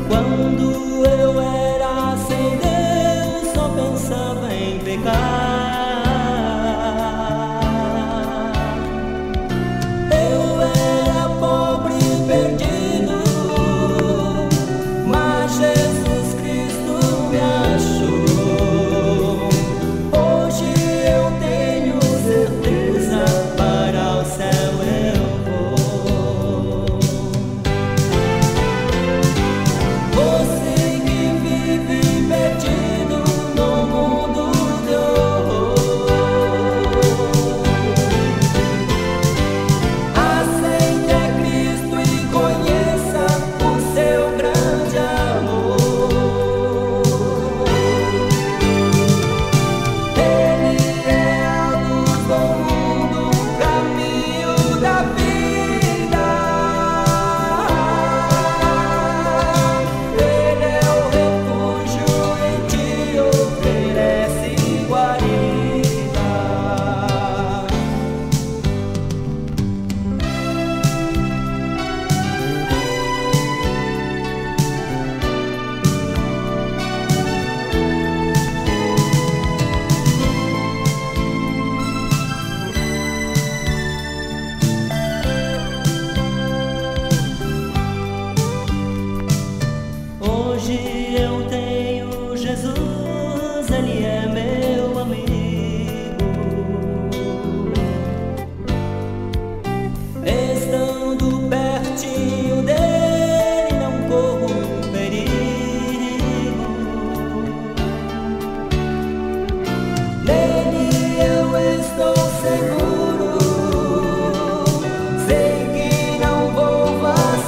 Quando eu era sem Deus, só pensava em pecar. Eu era pobre e perdido, mas Jesus Cristo me achou. Hoje eu tenho certeza, para o céu eu vou. Você que vive perdido no mundo de horror, aceite a Cristo e conheça o seu grande amor. Ele é a luz do mundo, o caminho da vida. Ele é o refúgio, em ti oferece guarida. Hoje eu tenho Jesus, Ele é meu amigo. Estando pertinho dele, não corro perigo. Nele eu estou seguro, sei que não vou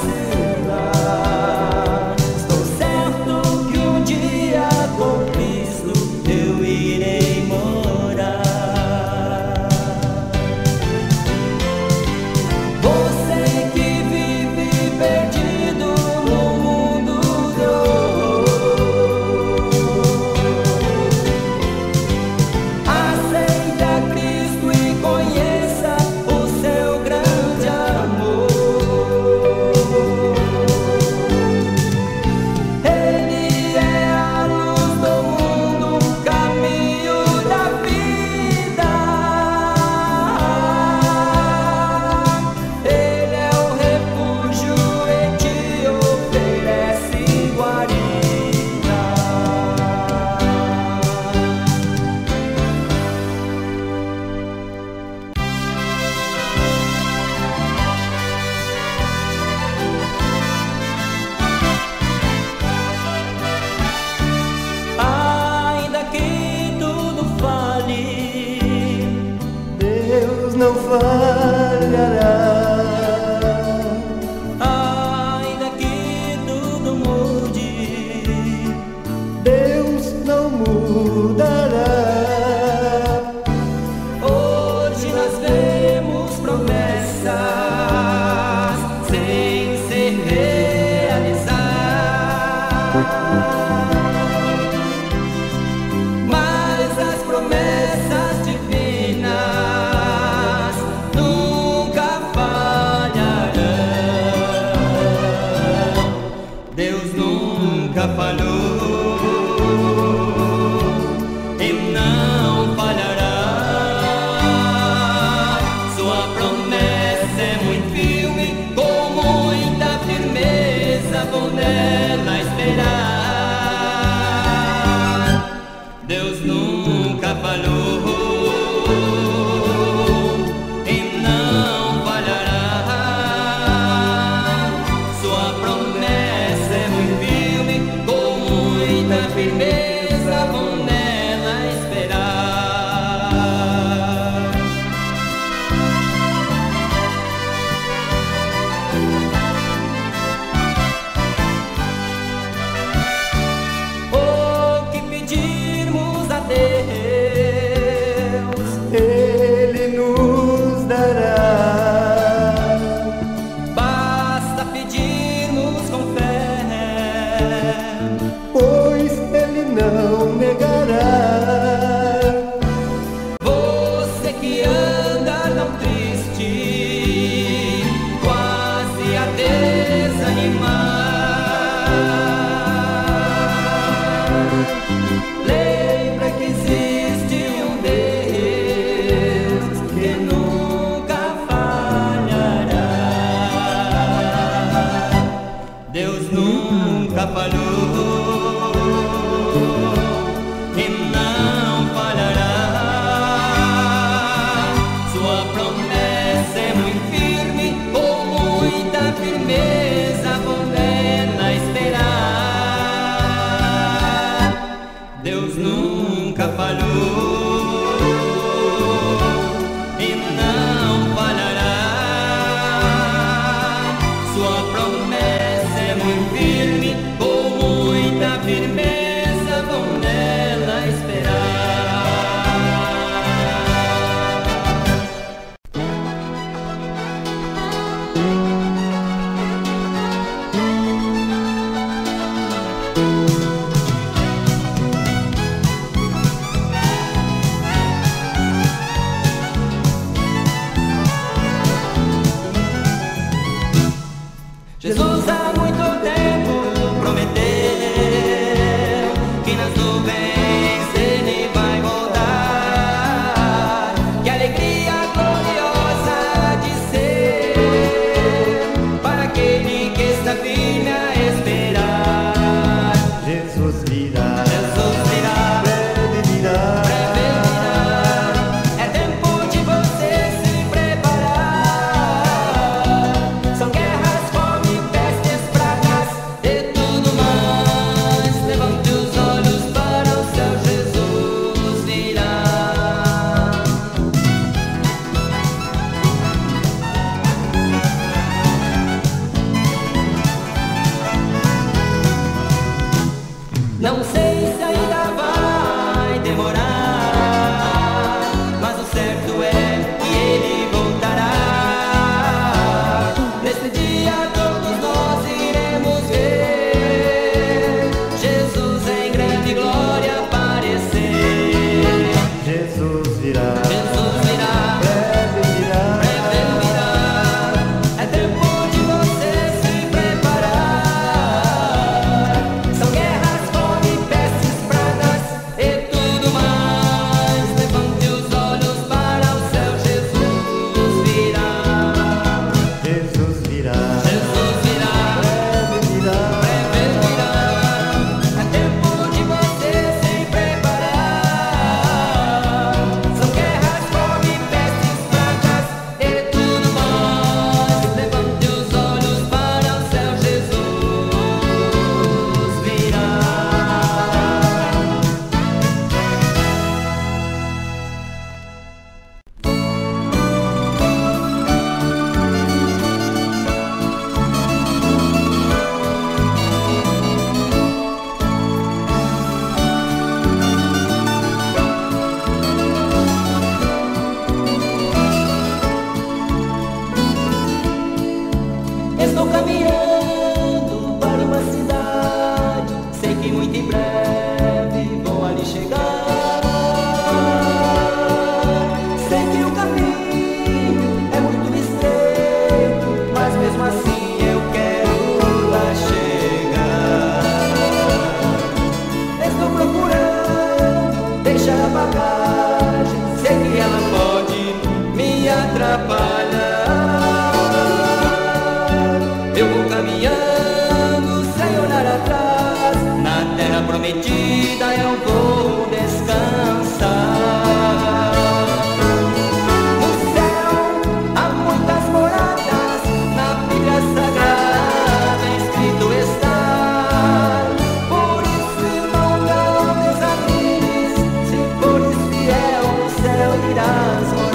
vacilar. Estou certo que um dia com Cristo eu irei morar. Você que vive perdido no mundo de horror, aceita Cristo e conheça o seu grande amor. Ele é a luz do mundo, o caminho da vida. Ele é o refúgio, em ti oferece guarida. Ainda que tudo fale, Deus não falhará. ainda que tudo mude, Deus não mudará. hoje nós vemos promessas sem ser realizadas, mas as promessas divinas nunca falharão. Deus nunca falhou e não falhará. Sua promessa é muito firme, com muita firmeza vou nela esperar. Deus nunca falhou e não falhará. Sua promessa é muito firme, com nunca falhou e não falhará. Sua promessa é muito firme, com muita firmeza vou nela esperar. Deus nunca falhou e não falhará. Sua promessa é muito firme, com muita firmeza vou nela esperar. Jesus há muito tempo prometeu que nas nuvens ele vai voltar. Que alegria gloriosa de ser para aquele que está firme a esperar. Jesus virá, Jesus virá, breve virá, breve virá. É tempo de você se preparar. São guerras, fome, pestes, pragas e tudo mais. Levante os olhos para o céu, Jesus virá. Não sei se ainda vai demorar, mas o certo é que ele voltará. Nesse dia todos nós iremos ver Jesus em grande glória aparecer. Jesus virá, Jesus virá, breve virá, breve virá. É tempo de você se preparar. São guerras, fome, pestes, pragas e tudo mais. Levante os olhos para o céu, Jesus virá. Jesus virá, Jesus virá, breve virá, breve virá. É tempo de você se preparar. São guerras, fome, pestes, pragas e tudo mais. Levante os olhos para o céu, Jesus virá. Estou caminhando para uma cidade, sei que muito em breve vou ali chegar. Sei que o caminho é muito estreito, mas mesmo assim eu quero lá chegar. Estou procurando deixar a bagagem, sei que ela pode me atrapalhar. Eu vou caminhando sem olhar atrás, na terra prometida eu vou descansar. No céu há muitas moradas, na Bíblia Sagrada escrito está. Por isso, irmão, não desanime, se fores fiel no céu irás morar.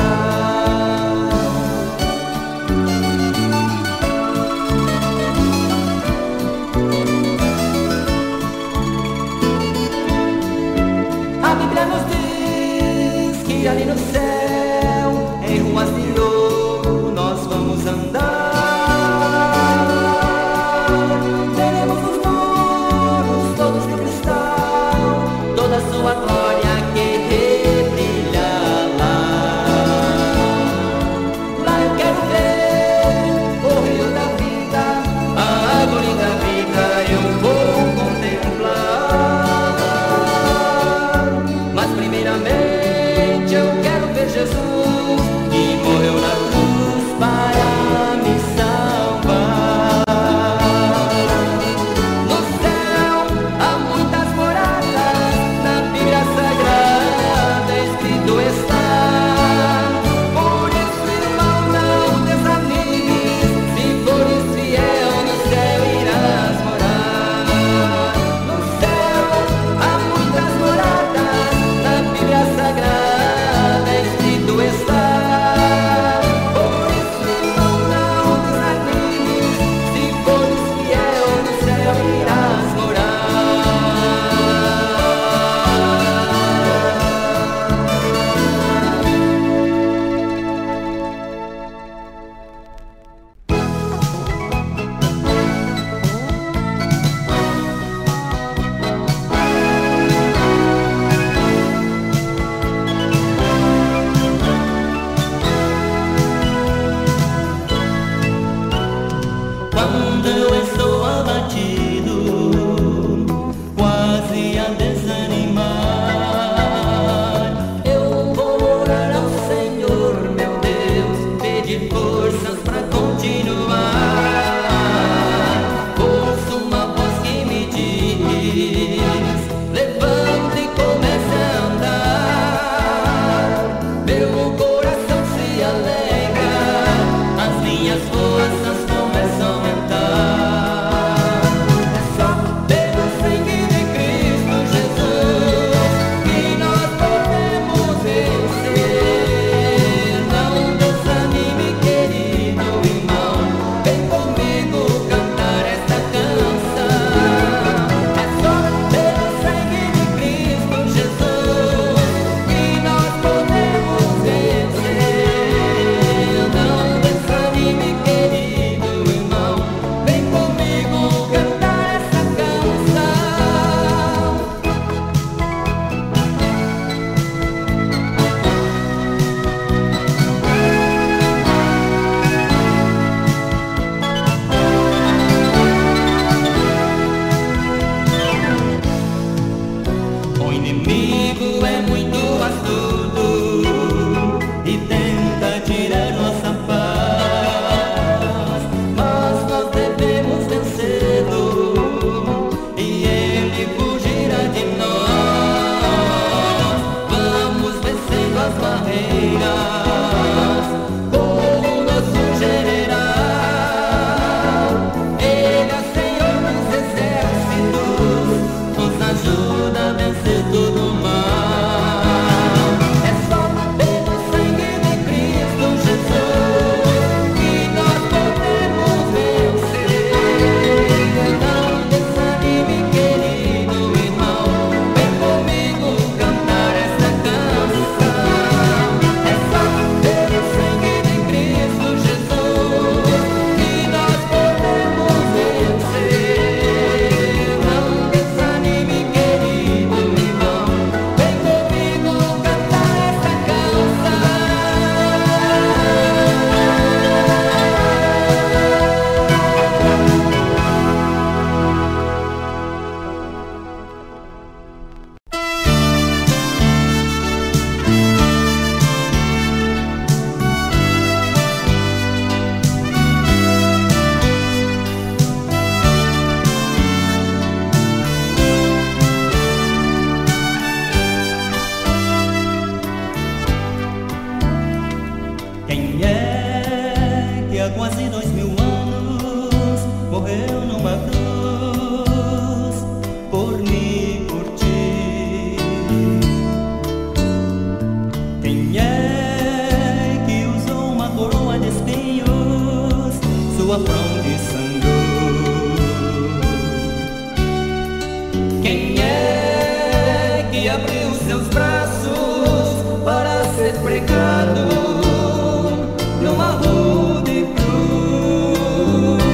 Quem é que abriu seus braços para ser pregado numa rude cruz?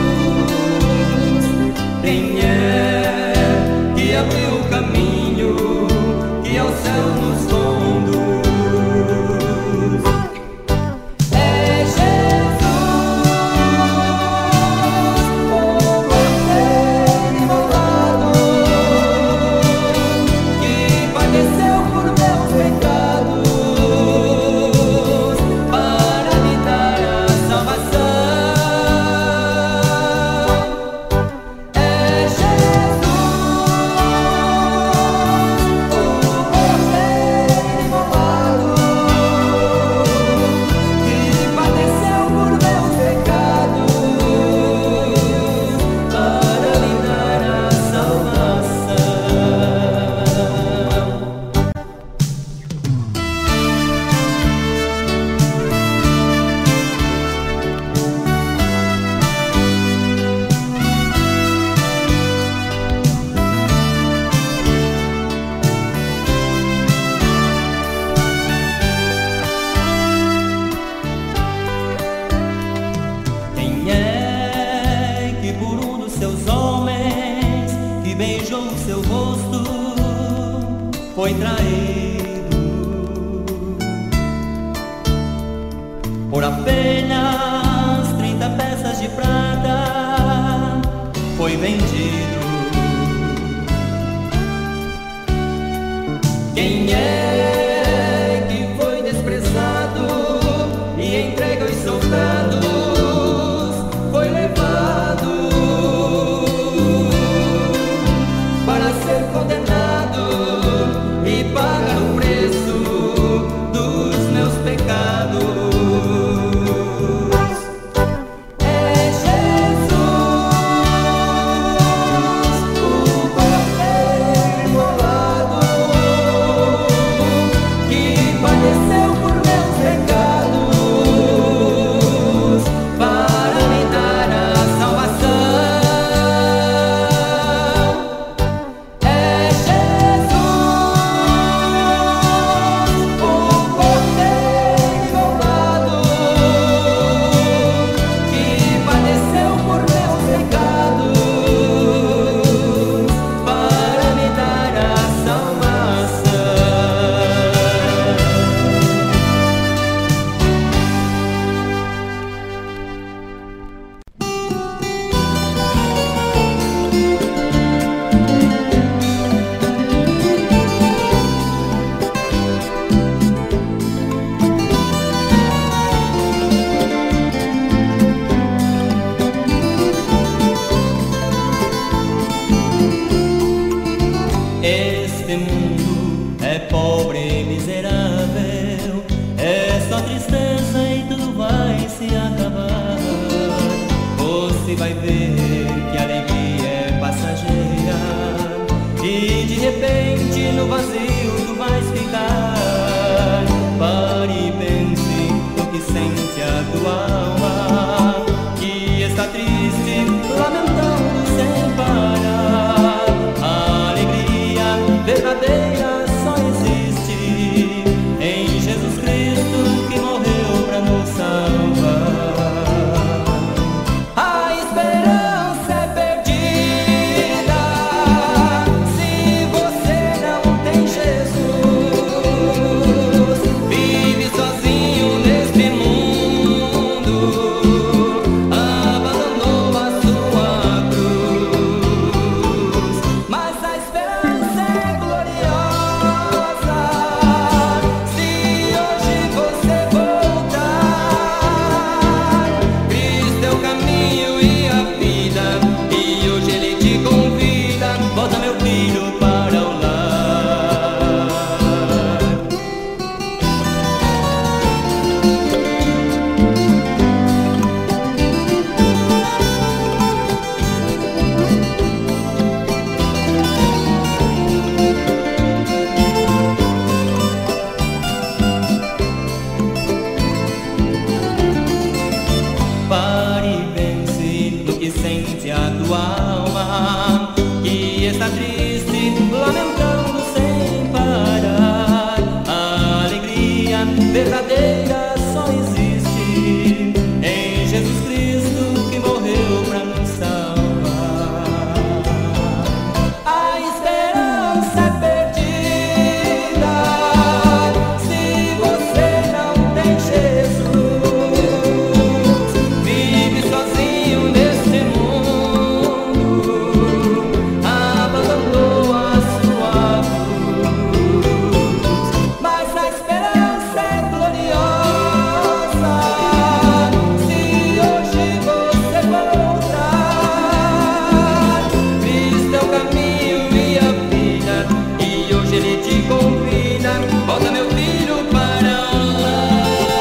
Quem é que abriu o caminho que ao céu nos conduz? É Jesus, o Cordeiro imolado, que padeceu por meus pecados para me dar a salvação. É Jesus, o Cordeiro imolado, que padeceu por meus pecados para me dar a salvação. Quem é que por um dos seus homens que beijou o seu rosto foi traído? Por apenas 30 peças de prata foi vendido. Quem é que foi desprezado e entregue aos soldados foi levado para ser condenado e pagar o preço dos meus pecados? É Jesus, o Cordeiro imolado, que padeceu por meus pecados para me dar a salvação. É Jesus, o Cordeiro imolado, que padeceu por meus pecados para me dar a salvação. Este mundo é pobre e miserável, é só tristeza e tudo vai se acabar. Você vai ver que a alegria é passageira e de repente no vazio tu vais ficar. Pare e pense no que sente a tua alma, que está triste, lamentando sem parar. A alegria verdadeira só existe em Jesus Cristo, que morreu para nos salvar. A esperança é perdida se você não tem Jesus. Vive sozinho neste mundo lamentando sem parar. A alegria verdadeira só existe em Jesus Cristo, que morreu pra nos salvar. A esperança é perdida se você não tem Jesus. Vive sozinho neste mundo, abandonou a sua luz. Mas a esperança é gloriosa se hoje você voltar. Cristo é o caminho e a vida, e hoje Ele te convida. Volta, meu filho, para lá.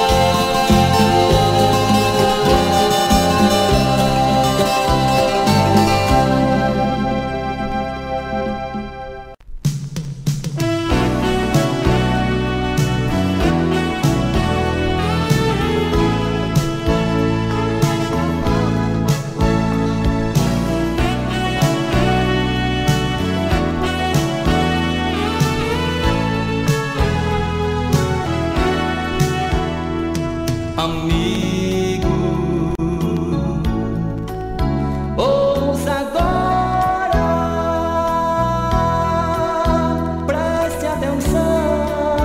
Amigo, ouça agora, preste atenção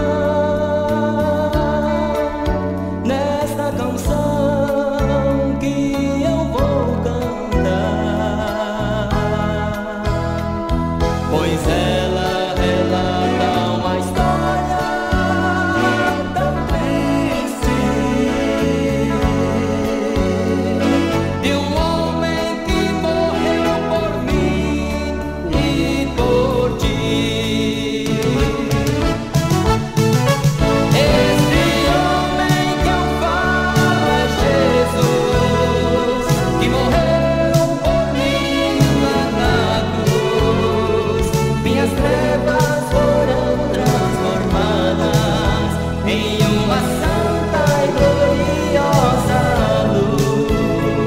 nesta canção que eu vou cantar, pois ela relata uma história tão triste de um homem que morreu por mim e por ti. Esse homem que eu falo é Jesus, que morreu por mim lá na cruz. Minhas trevas foram transformadas em uma santa e gloriosa luz.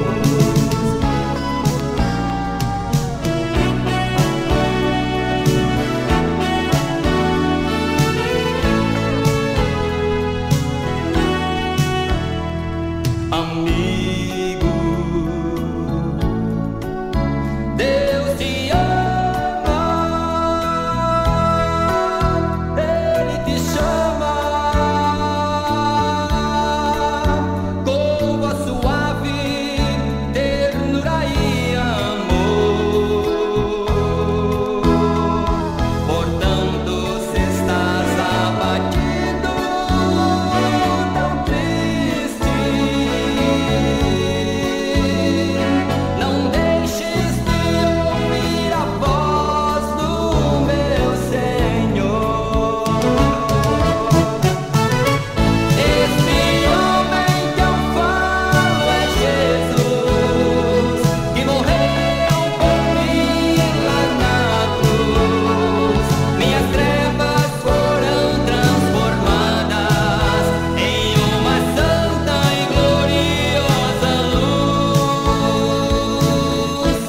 Amigo, Deus te ama, Ele te chama com voz suave, ternura e amor. Portanto, se estás abatido, tão triste, não deixes de ouvir a voz do meu Senhor. Este homem que eu falo é Jesus, que morreu por mim lá na cruz. Minhas trevas foram transformadas em uma santa e gloriosa luz.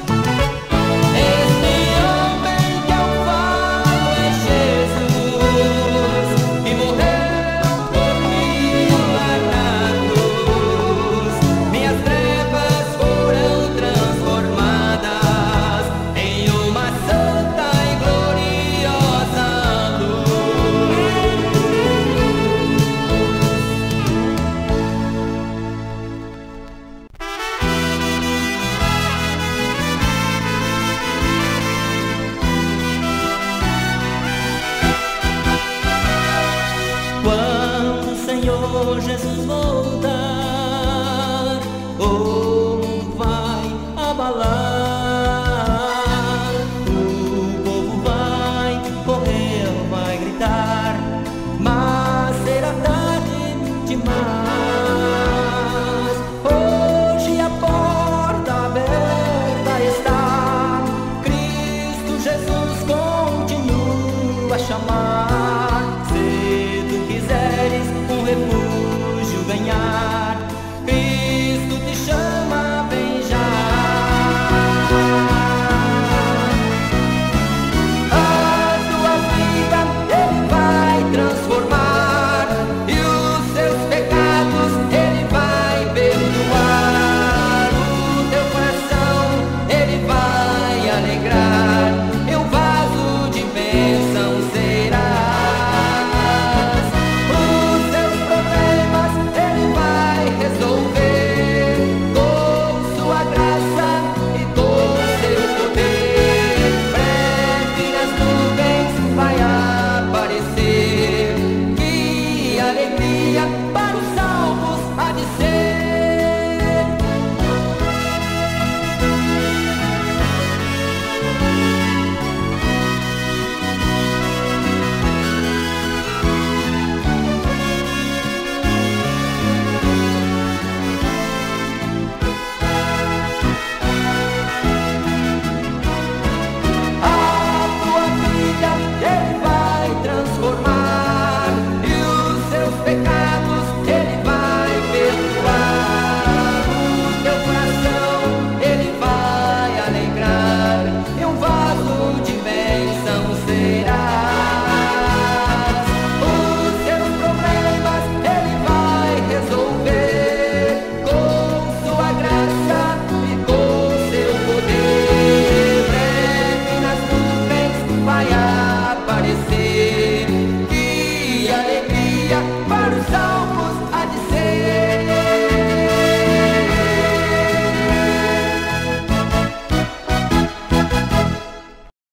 Este homem que eu falo é Jesus, que morreu por mim lá na cruz. Minhas trevas foram transformadas em uma santa e gloriosa luz. Quando o Senhor Jesus voltar, o mundo vai abalar, o povo vai correr, vai gritar, mas será tarde demais. Hoje a porta aberta está, Cristo Jesus continua a chamar.